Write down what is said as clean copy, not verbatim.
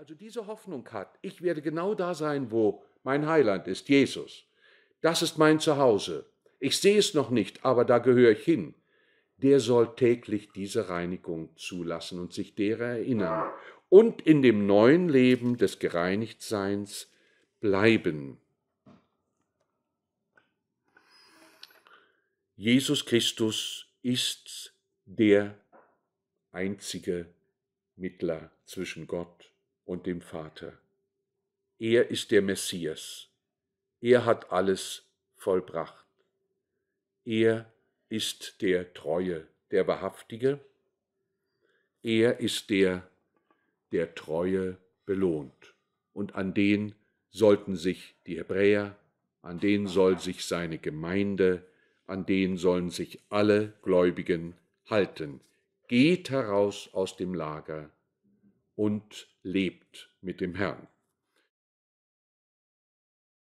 also diese Hoffnung hat, ich werde genau da sein, wo mein Heiland ist, Jesus. Das ist mein Zuhause. Ich sehe es noch nicht, aber da gehöre ich hin. Der soll täglich diese Reinigung zulassen und sich derer erinnern und in dem neuen Leben des Gereinigtseins bleiben. Jesus Christus ist der einzige Mittler zwischen Gott und dem Vater. Er ist der Messias. Er hat alles vollbracht. Er ist der Treue, der Wahrhaftige. Er ist der Treue belohnt. Und an den sollten sich die Hebräer, an den soll sich seine Gemeinde, an den sollen sich alle Gläubigen halten. Geht heraus aus dem Lager und lebt mit dem Herrn.